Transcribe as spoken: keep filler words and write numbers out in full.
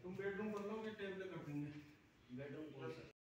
तुम बेडरूम कर लो, टेबल कर देंगे। बेडरूम कौन सा?